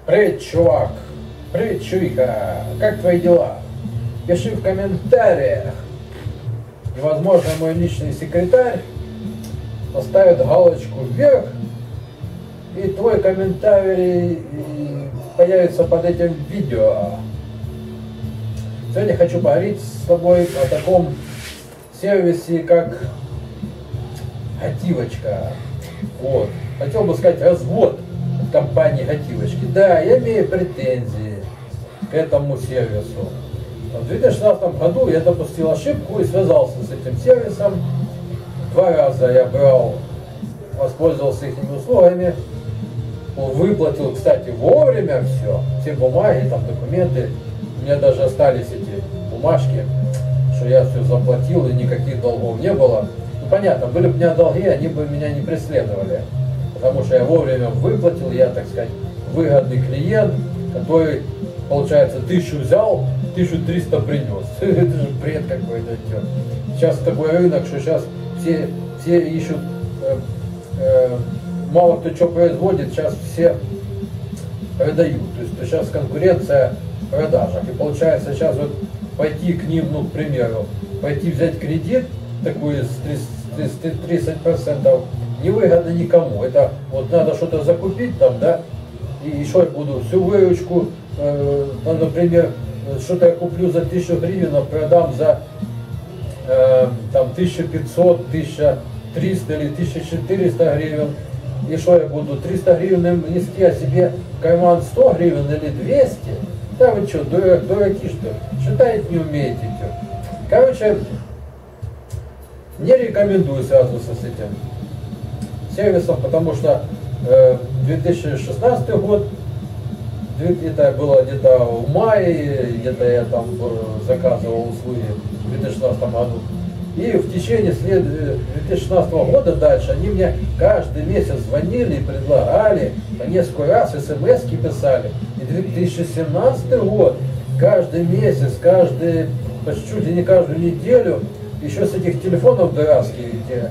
Привет, чувак! Привет, чувика! Как твои дела? Пиши в комментариях. И, возможно, мой личный секретарь поставит галочку вверх, и твой комментарий появится под этим видео. Сегодня хочу поговорить с тобой о таком сервисе, как Готивочка. Вот. Хотел бы сказать развод от компании Готивочки. Да, я имею претензии к этому сервису. В 2016 году я допустил ошибку и связался с этим сервисом. 2 раза я воспользовался их услугами. Выплатил, кстати, вовремя все бумаги, там документы. У меня даже остались эти бумажки, что я все заплатил и никаких долгов не было. Ну понятно, были бы у меня долги, они бы меня не преследовали. Потому что я вовремя выплатил, я, так сказать, выгодный клиент, который, получается, 1000 взял, 1300 принес. Это же бред какой-то. Сейчас такой рынок, что сейчас все ищут, мало кто что производит, сейчас все продают. То есть сейчас конкуренция в продажах. И получается сейчас вот пойти к ним, ну, к примеру, пойти взять кредит, такой с 30%, невыгодно никому. Это вот надо что-то закупить там, да, и что я буду, всю выручку, например, что-то я куплю за 1000 гривен, а продам за там 1500, 1300 или 1400 гривен. И что я буду, 300 гривен нести, а себе в карман 100 гривен или 200? Да вы что, дураки что ли? Считать не умеете, что? Короче, не рекомендую сразу с этим сервисом, потому что 2016 год, это было где-то в мае, где-то я там заказывал услуги в 2016 году. И в течение 2016 года дальше они мне каждый месяц звонили и предлагали, по несколько раз смс-ки писали. И 2017 год, каждый месяц, чуть ли не каждую неделю, еще с этих телефонов дурацких,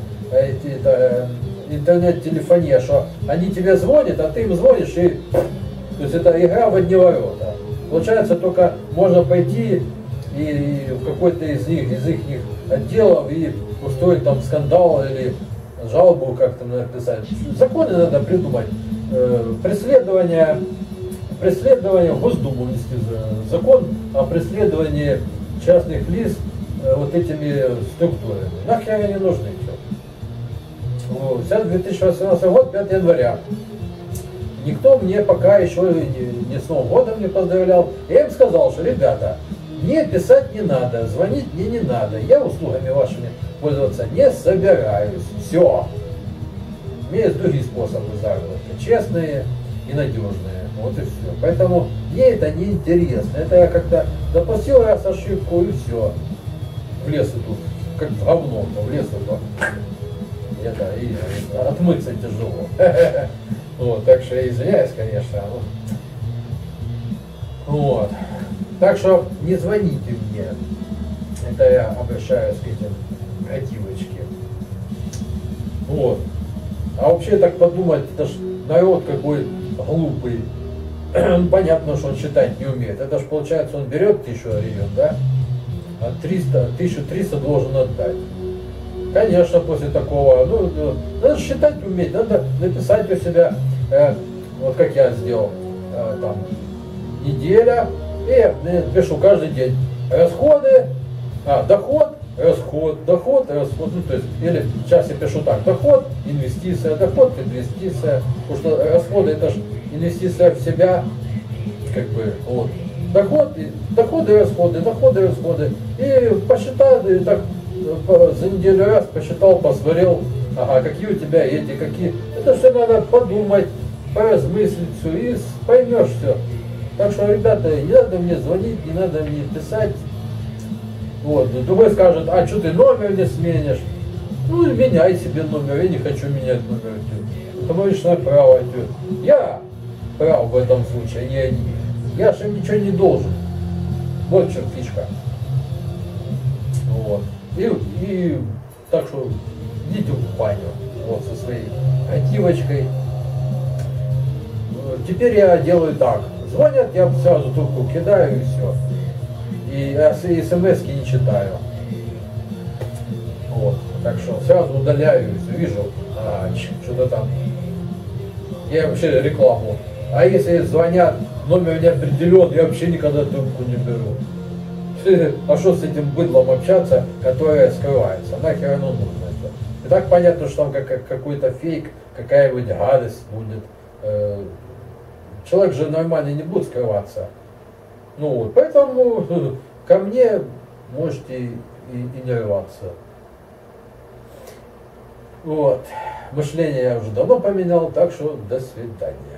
интернет-телефония, что они тебе звонят, а ты им звонишь, и то есть это игра в одни ворота. Получается, только можно пойти и в какой-то из их отделов и устроить там скандал или жалобу как-то написать. Законы надо придумать. Преследование в Госдуму внести закон о преследовании частных лиц вот этими структурами. Нахер они нужны. Сейчас 2018 год, 5 января. Никто мне пока еще не с Новым годом не поздравлял. Я им сказал, что, ребята, мне писать не надо, звонить мне не надо. Я услугами вашими пользоваться не собираюсь. Все. У меня есть другие способы заработка. Честные и надежные. Вот и все. Поэтому мне это не интересно. Это я как-то допустил раз ошибку и все. В лес иду. Как в говно, в лес иду. И отмыться тяжело. Вот, так что я извиняюсь, конечно. Вот. Так что не звоните мне. Это я обращаюсь к этим Готивочке. Вот. А вообще так подумать, это ж народ какой глупый. Понятно, что он считать не умеет. Это ж получается, он берет 1000 гривен, да? А 1300 должен отдать. Конечно, после такого, надо считать уметь, надо написать у себя, вот как я сделал, там, неделя, и я пишу каждый день расходы, доход, расход, доход, расход, ну, то есть, или сейчас я пишу так, доход, инвестиция, потому что расходы это же инвестиция в себя, как бы, вот, доходы, расходы, и посчитал, и так, за неделю раз посчитал, посмотрел, какие у тебя какие. Это все надо подумать, поразмыслить все, и поймешь все. Так что, ребята, не надо мне звонить, не надо мне писать. Вот. Другой скажет, а что ты номер не сменишь? Ну, меняй себе номер, я не хочу менять номер. Это мое личное право. Я прав в этом случае, не они. Я же им ничего не должен. Вот в чем фишка. Вот. И так что идите в баню вот, со своей Готивочкой. теперь я делаю так. Звонят, я сразу трубку кидаю и все. И смс-ки не читаю. Вот. Так что сразу удаляю, вижу, что-то там. Я вообще рекламу. А если звонят, номер не определен, я вообще никогда трубку не беру. А что с этим быдлом общаться, которое скрывается? Нахер оно нужно это? И так понятно, что там какой-то фейк, какая-нибудь гадость будет. Человек же нормально не будет скрываться. Ну вот, поэтому ко мне можете и не рваться. Вот. Мышление я уже давно поменял, так что до свидания.